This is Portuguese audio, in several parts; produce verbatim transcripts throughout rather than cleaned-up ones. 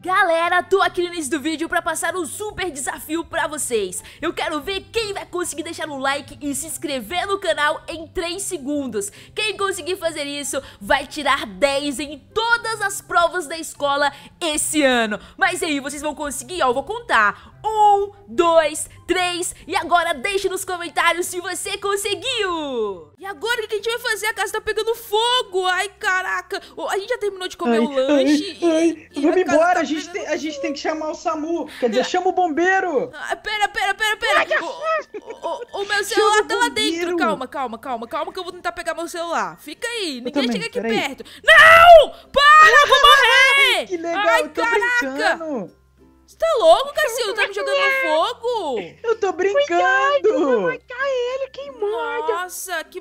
Galera, tô aqui no início do vídeo pra passar um super desafio pra vocês. Eu quero ver quem vai conseguir deixar um like e se inscrever no canal em três segundos. Quem conseguir fazer isso vai tirar dez em todas as provas da escola esse ano. Mas aí, vocês vão conseguir? Ó, eu vou contar. Um, dois, três. E agora deixe nos comentários se você conseguiu. E agora o que a gente vai fazer? A casa tá pegando fogo. Ai, caraca. A gente já terminou de comer ai, o lanche. Ai, ai. E, e Vamos a casa embora, tá a, gente tem, a pegando gente tem que chamar o SAMU. Quer dizer, chama o bombeiro. Ah, pera, pera, pera, pera. O, o, o, o meu celular tá lá dentro. Calma, calma, calma, calma que eu vou tentar pegar meu celular. Fica aí, ninguém também, chega aqui peraí. perto. Não! Para, eu vou morrer! Que legal, Ai, eu tô caraca. brincando. Você tá louco, Cacildo? Tá me jogando no fogo? Eu tô brincando. matar ele, quem manda? Nossa, que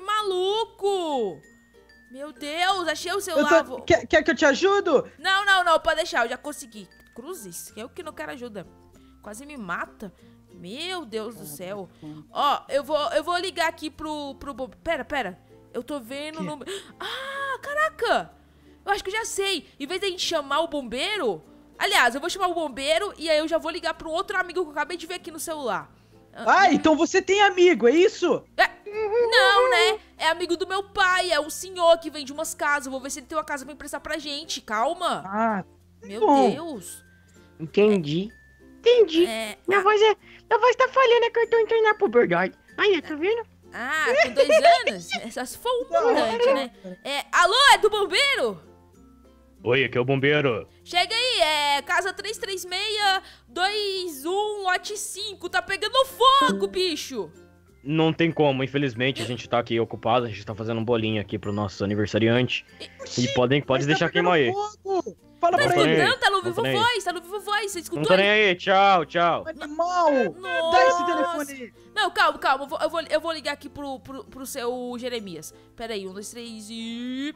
maluco! Meu Deus, achei o Eu celular. tô... Vou- quer, quer que eu te ajudo? Não, não, não, pode deixar, eu já consegui. Cruzes, eu que não quero ajuda. Quase me mata. Meu Deus do céu. Ó, eu vou, eu vou ligar aqui pro, pro bom- Pera, pera. Eu tô vendo o Que? número. Ah, caraca! Eu acho que eu já sei. Em vez de a gente chamar o bombeiro. Aliás, eu vou chamar o bombeiro e aí eu já vou ligar pro outro amigo que eu acabei de ver aqui no celular. Ah, então você tem amigo, é isso? É, não, né? É amigo do meu pai, é um senhor que vende umas casas. Vou ver se ele tem uma casa pra emprestar pra gente. Calma. Ah, Meu bom. Deus. Entendi. Entendi. É, Minha voz é. Minha voz tá falhando, é que eu tô entrando na puberdade. Aí, tá vendo? Ah, com dois anos? Essa foi um mutante, né? É, alô, é do bombeiro? Oi, aqui é o bombeiro. Chega aí, é casa três três seis dois um lote cinco. Tá pegando fogo, bicho. Não tem como, infelizmente, a gente tá aqui ocupado, a gente tá fazendo um bolinho aqui pro nosso aniversariante. E podem, pode Mas deixar tá queimar aí. pegando fogo. Fala Tá pra tô nem ele. aí. escutando? Tá no Não Vivo tô nem aí. Voz, tá no Vivo Voz. Você Não escutou? tô nem aí, tchau, tchau. Animal. Nossa. Dá esse telefone aí. Não, calma, calma. Eu vou, eu vou, eu vou ligar aqui pro, pro, pro seu Jeremias. Pera aí, um, dois, três e...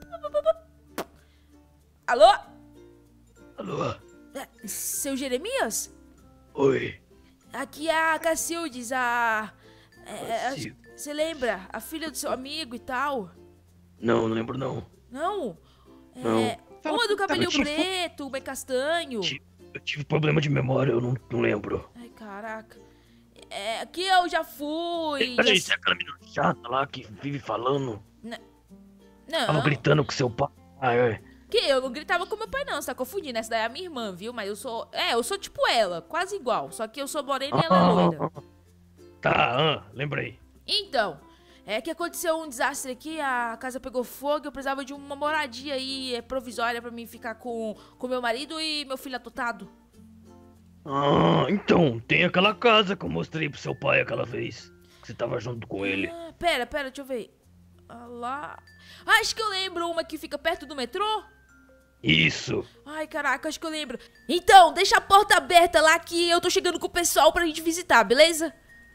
Alô? Alô? É, seu Jeremias? Oi. Aqui é a Cacildes, a... é, Cacil- Você lembra? A filha do seu amigo e tal. Não, não lembro não. Não? É, Não. Fala uma do que tava cabelinho te- preto, bem castanho. Ti- Eu tive problema de memória, eu não, não lembro. Ai, caraca. É, aqui eu já fui. Peraí, já- você é aquela menina chata lá que vive falando, tava Não, gritando com seu pai. Ah, é. que eu não gritava com meu pai não, você tá confundindo. Essa daí é a minha irmã, viu? Mas eu sou... É, eu sou tipo ela, quase igual. Só que eu sou morena e ela é loira. Tá, ah, lembrei. Então, é que aconteceu um desastre aqui, a casa pegou fogo, eu precisava de uma moradia aí é, provisória pra mim ficar com, com meu marido e meu filho adotado. Ah, então, tem aquela casa que eu mostrei pro seu pai aquela vez. Que você tava junto com ele. Ah, pera, pera, deixa eu ver. Ah, lá... Acho que eu lembro uma que fica perto do metrô. Isso. Ai, caraca, acho que eu lembro. Então, deixa a porta aberta lá que eu tô chegando com o pessoal pra gente visitar, beleza?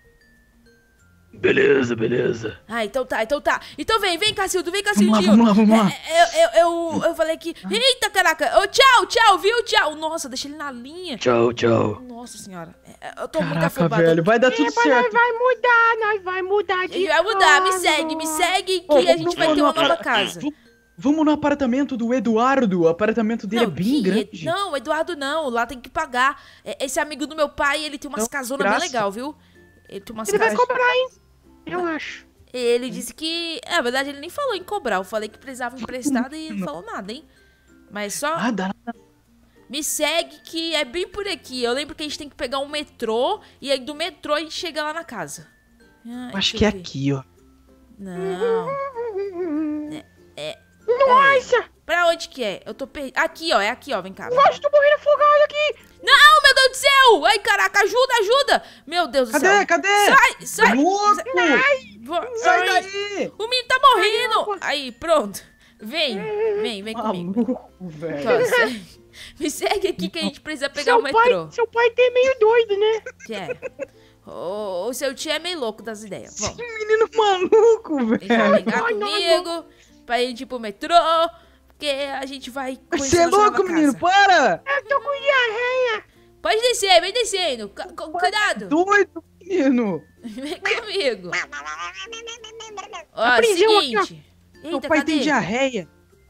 Beleza, beleza. Ah, então tá, então tá. Então vem, vem, Cacildo, vem, Cacildinho. Vamos lá, vamos lá, vamos lá. É, Eu, eu, eu, eu falei que... Eita, caraca. Ô, tchau, tchau, viu? Tchau. Nossa, deixa ele na linha. Tchau, tchau. Nossa senhora. É, Eu tô muito Caraca, afobado. velho, vai dar tudo Epa, nós certo. vai mudar, nós vai mudar de Ele vai mudar, me casa. segue, me segue que Ô, a gente vai ter uma vamos nova lá. casa. V- Vamos no apartamento do Eduardo. O apartamento dele é bem que- grande. Não, Eduardo não, lá tem que pagar. É, Esse amigo do meu pai, ele tem umas Não, casonas bem graça. legal, viu? Ele tem umas Ele vai casas... cobrar, hein? Eu acho. Ele disse que... Na verdade, ele nem falou em cobrar. Eu falei que precisava emprestado e ele não falou nada, hein? Mas só... Ah, dá nada. Me segue que é bem por aqui. Eu lembro que a gente tem que pegar um metrô e aí do metrô a gente chega lá na casa. Ah, Acho deixa que é eu ver. aqui, ó. Não. É. Nossa! Pra onde que é? Eu tô perdido. Aqui, ó. É aqui, ó. Vem cá. vem cá. Nossa, tô morrendo afogado aqui! Não, meu Deus do céu! Ai, caraca, ajuda, ajuda! Meu Deus do Cadê? céu. Cadê? Sai, sai! Louco! Vo- Sai ai, daí! O menino tá morrendo! Aí, pronto. Vem, vem, vem comigo. Maluco, velho. Nossa. Me segue aqui que a gente precisa pegar Seu o metrô. pai, seu pai tem meio doido, né? Que é? O, o seu tio é meio louco das ideias. Bom, Que menino maluco, ele vai velho. ligar Ai, não, comigo pra gente ir pro metrô, porque a gente vai conhecer Você é nossa louco, nova menino? casa. Para! Eu tô com diarreia. Pode descer, vem descendo. Cu- cu- Cuidado. Doido, menino. Vem comigo. Ó, A prisão aqui, seguinte. Meu Eita, pai cadê? tem diarreia.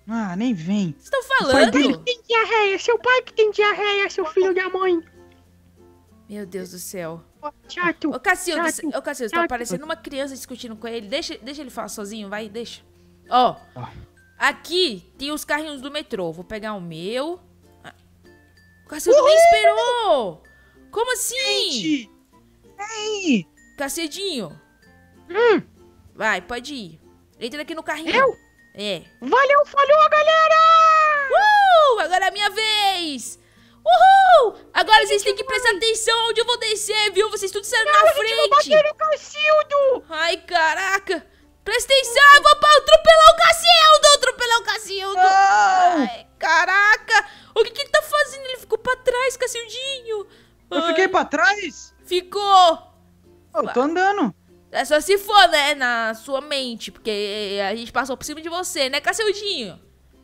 Ah, nem vem. Vocês estão pai falando? dele- Tem diarreia, seu pai que tem diarreia, seu filho da mãe. Meu Deus do céu. Chato. Ô, Cacildo, chato, ô, Cacildo, tá chato. parecendo uma criança discutindo com ele. Deixa, deixa ele falar sozinho, vai, deixa. Ó, Ah. aqui tem os carrinhos do metrô. Vou pegar o meu. Ah, o Cacildo nem esperou. Como assim? Gente! Ei! Cacildinho, Hum, vai, pode ir. Entra aqui no carrinho. Eu? É. valeu, falou, galera! Uh, agora é a minha vez. Uhul! Agora vocês têm que prestar atenção onde eu vou descer, viu? Vocês tudo saíram na frente. Bateu no Cacildo! Ai, caraca! Presta atenção, eu vou pra atropelar o Cacildo! Atropelar o Cacildo! Não! Ai, caraca! O que, que ele tá fazendo? Ele ficou pra trás, Cacildinho! Eu Ai, fiquei pra trás? Ficou! Eu tô andando. É só se for, né? Na sua mente, porque a gente passou por cima de você, né, Cacildinho?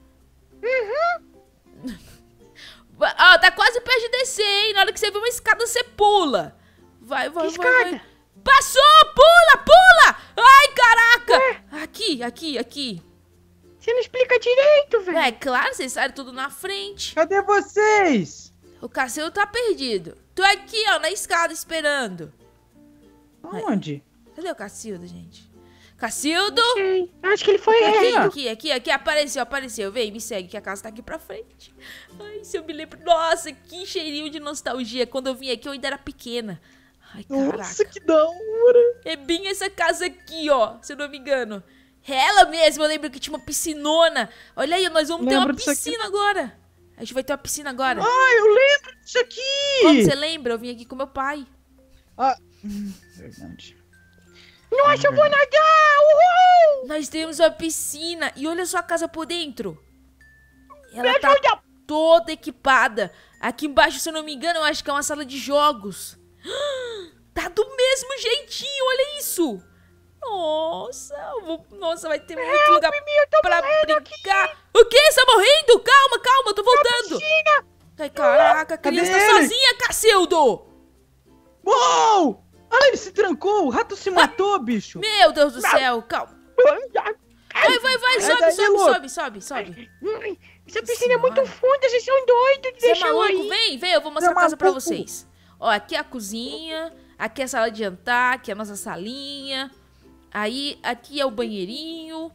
Uhum! Ó, tá quase perto de descer, hein? Na hora que você vê uma escada, você pula! Vai, vai, Que vai, vai! escada? Passou! Pula, pula! Ai, caraca! Aqui, aqui, aqui. Você não explica direito, velho. É claro, vocês saíram tudo na frente. Cadê vocês? O Cacildo tá perdido. Tô aqui, ó, na escada esperando. Onde? Cadê o Cacildo, gente? Cacildo! Sei. Acho que ele foi Aqui, reto. aqui, aqui, aqui, apareceu, apareceu. Vem, me segue, que a casa tá aqui pra frente. Ai, se eu me lembro. Nossa, que cheirinho de nostalgia. Quando eu vim aqui, eu ainda era pequena. Ai, caraca. Nossa, que da hora. É bem essa casa aqui, ó, se eu não me engano. É ela mesmo, eu lembro que tinha uma piscinona. Olha aí, nós vamos ter Lembro uma disso aqui. piscina agora. A gente vai ter uma piscina agora. Ah, eu lembro disso aqui. Como você lembra? Eu vim aqui com meu pai. Ah, hum, verdade. Nossa, eu vou nadar! Uhul! Nós temos uma piscina. E olha só a casa por dentro. Ela Me tá ajuda! toda equipada. Aqui embaixo, se eu não me engano, eu acho que é uma sala de jogos. Tá do mesmo jeitinho, olha isso. Nossa, eu vou... Nossa, vai ter muito lugar eu tô pra morrendo brincar. O que? Você tá morrendo? Calma, calma, eu tô voltando. Piscina! Ai, caraca, a criança Cadê tá ele? sozinha, Cacildo. Uou! Ah, ele se trancou. O rato se matou, bicho. Meu Deus do céu, calma. Vai, vai, vai, Sai sobe, daí, sobe, louco. sobe, sobe, sobe. Ai, essa Nossa piscina é muito senhora. funda, vocês são doidos de Você é deixar eu maluco? aí. Vem, vem, eu vou mostrar a Você é casa pra maluco? vocês. Ó, aqui é a cozinha, aqui é a sala de jantar, aqui é a nossa salinha. Aí, aqui é o banheirinho.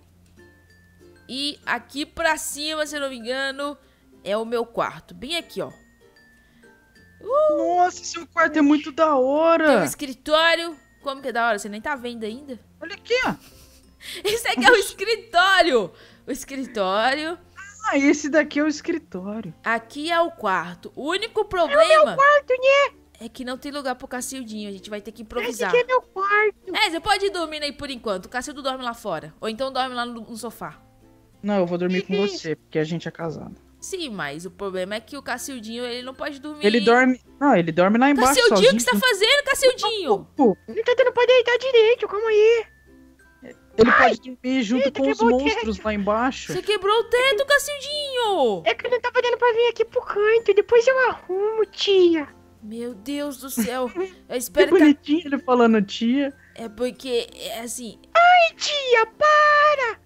E aqui pra cima, se eu não me engano, é o meu quarto. Bem aqui, ó. Nossa, seu quarto é muito da Tem um hora. escritório. Como que é da hora? Você nem tá vendo ainda? Olha aqui, ó. Esse aqui é o escritório. O escritório. Ah, esse daqui é o escritório. Aqui é o quarto. O único problema Quarto, né? é que não tem lugar pro Cacildinho. A gente vai ter que Esse improvisar. aqui é meu quarto. É, você pode ir dormindo aí por enquanto. O Cacildo dorme lá fora. Ou então dorme lá no, no sofá. Não, eu vou dormir com você, porque a gente é casado. Sim, mas o problema é que o Cacildinho, ele não pode dormir. Ele dorme... Não, ele dorme lá embaixo Cacildinho, o sozinho. que você tá fazendo, Cacildinho? Pô, Não tá dando pra deitar direito, calma aí. ele pode dormir junto eita, com os quebrou o monstros lá embaixo. Você quebrou o teto, Cacildinho! É que não tava dando pra vir aqui pro canto, depois eu arrumo, tia. Meu Deus do céu. Eu Que espero que... a- bonitinho ele falando tia. É porque, é assim... Ai, tia, para!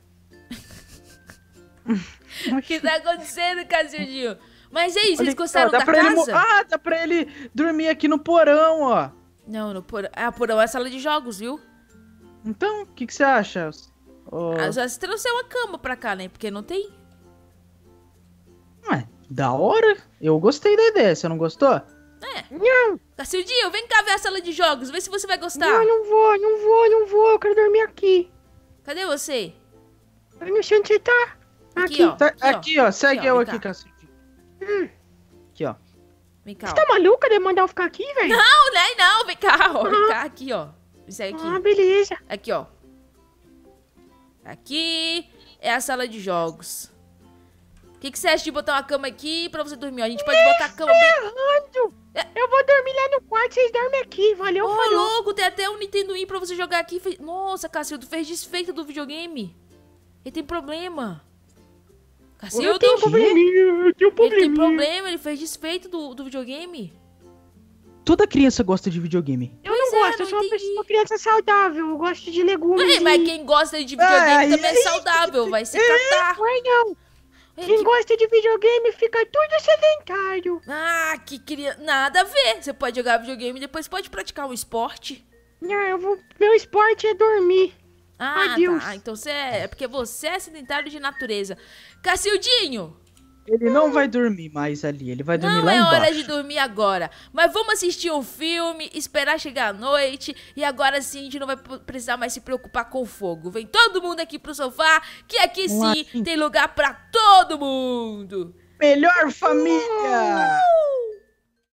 O que tá acontecendo, Cacildinho? Mas e aí, vocês Olha aqui, ó, gostaram dá da pra ele mo- casa? Ah, dá pra ele dormir aqui no porão, ó. Não, no porão. Ah, porão é a sala de jogos, viu? Então, o que, que você acha? Ô, Ah, só se trouxer uma cama pra cá, né? Porque não tem. Ué, da hora. Eu gostei da ideia, você não gostou? Não, Cacildinho, vem cá ver a sala de jogos. Vê se você vai gostar. não, não vou, não vou, não vou, eu quero dormir aqui. Cadê você? Eu não sei onde você tá. Aqui, Aqui. ó. Tá, Aqui, ó. aqui, ó, segue Aqui, ó, eu vem aqui, cá. Cacete. Hum. Aqui, ó. Vem cá, Você ó. tá maluca de mandar eu ficar aqui, velho? Não, né? Não, vem cá, ó. Vem cá, aqui, ó. Isso aí Ah, aqui. beleza. Aqui, ó. Aqui é a sala de jogos. O que, que você acha de botar uma cama aqui pra você dormir? Ó, a gente pode botar a cama bem... Errando. Eu vou dormir lá no quarto, vocês dormem aqui, valeu, Ô, falou. louco, tem até um Nintendo Wii pra você jogar aqui. Fe- Nossa, Cacildo, fez desfeita do videogame. Ele tem problema. Eu Cacildo, tenho probleminha, eu tenho ele tem probleminha. problema, ele fez desfeito do, do videogame. Toda criança gosta de videogame. Eu não não é, gosto, não eu sou uma, entendi. pessoa, uma criança saudável, eu gosto de legumes. Ué, e- mas quem gosta de videogame Ai, também é ai, saudável, vai se catar. Ué, não. Ué, Quem que- gosta de videogame fica tudo sedentário. Ah, que criança. Nada a ver. Você pode jogar videogame e depois pode praticar um esporte. Não, eu vou... Meu esporte é dormir. Ah, Adeus. tá. Então você é... é porque você é sedentário de natureza. Cacildinho, Ele não vai dormir mais ali, ele vai dormir não lá é embaixo. hora de dormir agora. Mas vamos assistir um filme, esperar chegar a noite. E agora sim a gente não vai p- precisar mais se preocupar com o fogo. Vem todo mundo aqui pro sofá, que aqui Vamos lá, sim sim. tem lugar pra todo mundo. Melhor família!